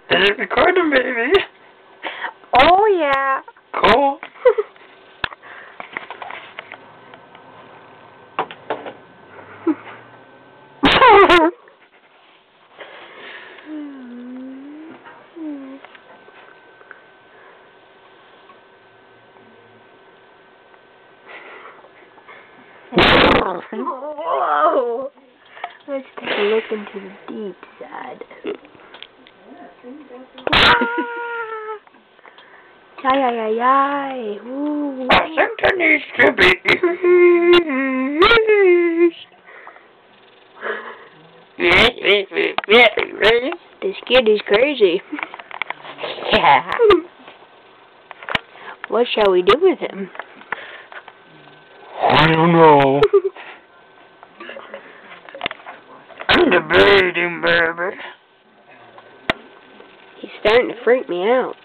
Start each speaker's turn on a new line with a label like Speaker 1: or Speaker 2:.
Speaker 1: Is it recording, baby?
Speaker 2: Oh, yeah.
Speaker 1: Cool.
Speaker 2: Whoa. Let's take a look into the deep side. Ay, ay, ay, ay. Ooh.
Speaker 1: Something needs to be used.
Speaker 2: This kid is crazy.
Speaker 1: Yeah.
Speaker 2: What shall we do with him?
Speaker 1: I don't know. I'm debating, baby.
Speaker 2: He's starting to freak me out.